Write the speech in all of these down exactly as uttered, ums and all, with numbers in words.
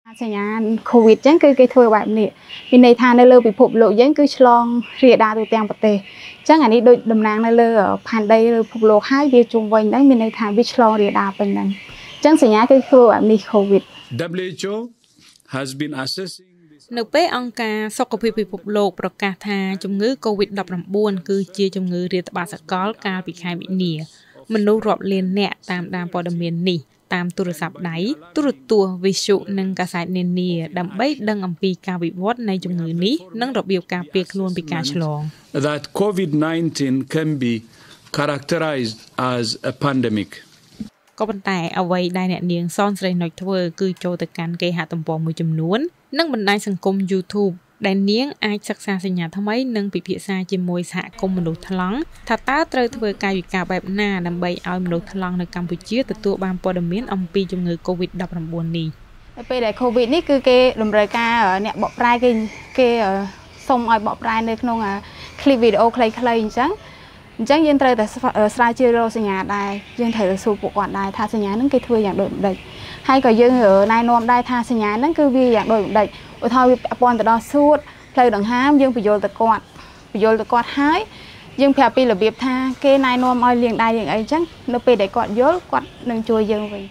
สัญญาณโควิดยังคือเกิดทั่วแบบนี้มีในทางในเรื่องปิภพโลกยังคือฉลองเรียดาตัวเตียงประเทศจังอันนี้โดยดำนางในเรื่องผ่านได้เรื่องภพโลกให้เบียจงวันได้มีในทางวิฉลองเรียดาเป็นนั้นจังสัญญาณคือทั่วแบบนี้โควิดดับเบิล เอช โอ has been assessing នៅពេលអង្គការសុខភាពពិភពលោកប្រកាសថាជំងឺ កូវីដ ដប់ប្រាំបួន គឺជាជំងឺរាតត្បាតសកលកាលពីខែមិនិនាមនុស្សរាប់លាននាក់តាមដានព័ត៌មាននេះតាមទូរស័ព្ទដៃទូរទស្សន៍វិទ្យុនិងកាសែតនានាដើម្បីដឹងអំពីការវិវត្តនៃជំងឺនេះនិងរបៀបការពារខ្លួនពីការឆ្លង that COVID nineteen can be characterized as a pandemic ក៏ប៉ុន្តែអ្វីដែលអ្នកនាងសនស្រីនុចធ្វើគឺចូលទៅកាន់គេហទំព័រមួយចំនួននិងបណ្ដាញសង្គម YouTube ដែលនាងអាចសិក្សាសញ្ញាថ្មីនិងពិភាក្សាជាមួយសហគមន៍មនុស្សថ្លង់ថាតើត្រូវធ្វើកាយវិការបែបណាដើម្បីឲ្យមនុស្សថ្លង់នៅកម្ពុជាទទួលបានព័ត៌មានអំពីជំងឺ កូវីដ ដប់ប្រាំបួន នេះពេលដែល COVID នេះគឺគេតម្រូវការអ្នកបកប្រែគេគេសុំឲ្យបកប្រែនៅក្នុង clip video ខ្លីៗអញ្ចឹងអញ្ចឹងយើងត្រូវតែស្រាវជ្រាវរកសញ្ញាដែរយើងត្រូវសួរពួកគាត់ដែរថាសញ្ញាហ្នឹងគេធ្វើយ៉ាងដូចម្ដេចហើយក៏យើងណែនាំដែរថាសញ្ញាហ្នឹងគឺវាយ៉ាងដូចម្ដេចឧទាហរណ៍វាពាក់ព័ន្ធទៅដល់សួតផ្លូវដង្ហើមយើងបញ្យល់ទៅគាត់បញ្យល់ទៅគាត់ហើយយើងប្រាប់ពីរបៀបថាគេណែនាំឲ្យលាងដៃលាងអីអញ្ចឹងនៅពេលដែលគាត់យល់គាត់នឹងជួយយើងវិញ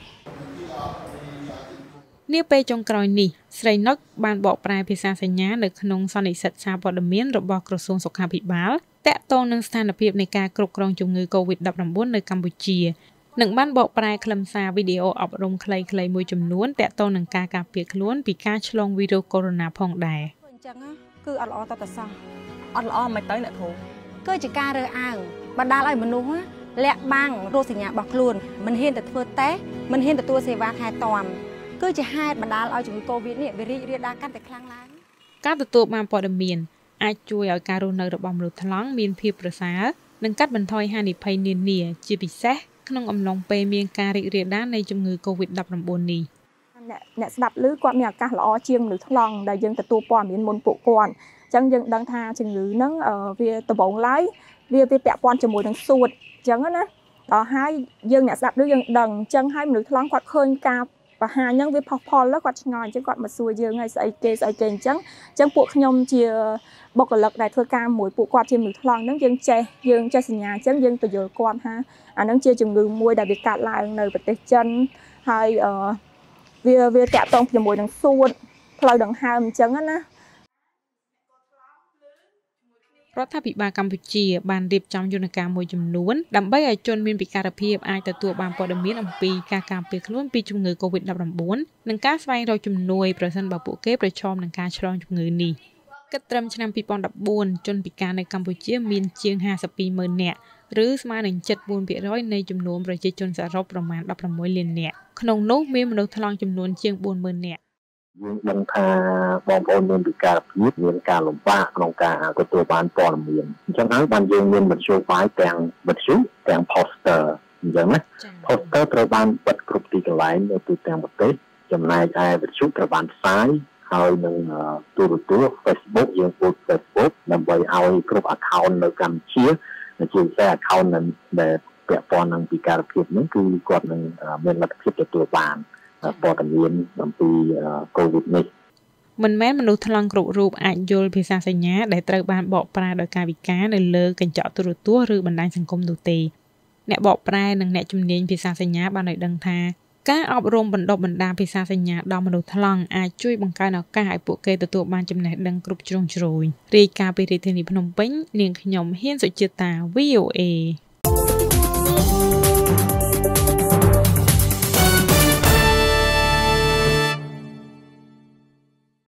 នាពេលចុងក្រោយនេះស្រីនុចបានបកប្រែភាសាសញ្ញានៅក្នុងសន្និសីទសារព័ត៌មានរបស់ក្រសួងសុខាភិបាលតាក់ទងនឹងស្ថានភាពនៃការគ្រប់គ្រងជំងឺ កូវីដ ដប់ប្រាំបួន នៅកម្ពុជានិងបានបកប្រែខ្លឹមសារវីដេអូអប់រំខ្លីៗមួយចំនួនតាក់ទងនឹងការការពារខ្លួនពីការឆ្លងវីរុសកូវីដ ផងដែរអញ្ចឹងគឺអត់ល្អតតសោះអត់ល្អមិនទៅអ្នកគ្រូគឺជាការរើសអើងបណ្ដាលឲ្យមនុស្សលាក់បាំងរោគសញ្ញារបស់ខ្លួនមិនហ៊ានទៅធ្វើតេស្តមិនហ៊ានទទួលសេវាថែទាំគឺជាហេតុបណ្ដាលឲ្យជំងឺកូវីដនេះវារីករាលដាលកាន់តែខ្លាំងឡើងការទទួលបានព័ត៌មានអាចជួយឲ្យការរស់នៅរបស់មនុស្សថ្លង់មានភាពប្រសើរនិងកាត់បន្ថយហានិភ័យនានាជាពិសេសក្នុងអំឡុងពេលមានការរីករាលដាលនៃជំងឺ កូវីដ ដប់ប្រាំបួន នេះអ្នកអ្នកស្ដាប់ឮគាត់មានឱកាសល្អជាងមនុស្សថ្លង់ដែលយើងទទួលព័ត៌មានមុនពួកគាត់អញ្ចឹងយើងដឹងថាជំងឺហ្នឹងវាដំបូងឡើយវាវាពាក់ព័ន្ធជាមួយនឹងសួតអញ្ចឹងណាដល់ហើយយើងអ្នកស្ដាប់ឮយើងដឹងអញ្ចឹងហើយមនុស្សថ្លង់គាត់ឃើញការបង្ហាញហ្នឹងវាផុសផុលគាត់ឆ្ងល់អញ្ចឹងគាត់មកសួរយើងហើយស្អីគេស្អីគេអញ្ចឹងអញ្ចឹងពួកខ្ញុំជាបុគ្គលិកដែលធ្វើការមួយពួកគាត់ជាមនុស្សថ្លង់ហ្នឹងយើងចេះយើងចេះសញ្ញាអញ្ចឹងយើងបញ្យល់គាត់ថាអាហ្នឹងជាជំងឺមួយដែលវាកាត់ឡើងនៅប្រទេសចិនហើយអឺវាវាតាក់ទងជាមួយនឹងសួតផ្លូវដង្ហើមអញ្ចឹងណារដ្ឋាភិបាលកម្ពុជាបានរៀបចំយន្តការមួយចំនួនដើម្បីឲ្យជនមានពិការភាពអាចទទួលបានព័ត៌មានអំពីការការពារខ្លួនពីជំងឺ កូវីដ ដប់ប្រាំបួន និងការស្វែងរកជំនួយប្រសិនបើពួកគេប្រឈមនឹងការឆ្លងជំងឺនេះគិតត្រឹមឆ្នាំពីរពាន់ដប់បួនជនពិការនៅកម្ពុជាមានជាងห้าสิบពីរម៉ឺននាក់ឬស្មើនឹង เจ็ดสิบสี่% នៃចំនួនប្រជាជនសរុបប្រមាណដប់ប្រាំមួយលាននាក់ក្នុងនោះមានមនុស្សថ្លង់ចំនួនជាងbốnម៉ឺននាក់យើងដឹងថាបងប្អូនមានពិការភាពមានការលំបាកក្នុងការទទួលបានព័ត៌មានអញ្ចឹងហើយបានយើងមានមធ្យោបាយទាំងមធ្យោទាំង poster អញ្ចឹងណា poster ត្រូវបានបិទគ្រប់ទីកន្លែងនៅទូទាំងប្រទេសចំណែកឯមធ្យោត្រូវបានផ្សាយហើយនឹងទូរទស្សន៍ Facebook យើងពោល Facebook ដើម្បីឲ្យគ្រប់ account នៅកម្ពុជាជាពិសេស account ដែលពាក់ព័ន្ធនឹងពិការភាពនេះគឺគាត់នឹងមានលទ្ធភាពទទួលបានព័ត៌មានអំពីកូវីដនេះមិនមែនមនុស្សថ្លង់គ្រប់រូបអាចយល់ភាសាសញ្ញាដែលត្រូវបានបកប្រែដោយកាយវិការនៅលើកញ្ចក់ទូរទស្សន៍ឬបណ្ដាញសង្គមនោះទេអ្នកបកប្រែនិងអ្នកជំនាញភាសាសញ្ញាបានឲ្យដឹងថាការអប់រំបណ្ដុះបណ្ដាលភាសាសញ្ញាដល់មនុស្សថ្លង់អាចជួយបង្កើនឱកាសឲ្យពួកគេទទួលបានចំណេះដឹងគ្រប់ជ្រុងជ្រោយរាយការណ៍ពីរាជធានីភ្នំពេញនាងខ្ញុំហ៊ានសុជាតា វី អូ เอ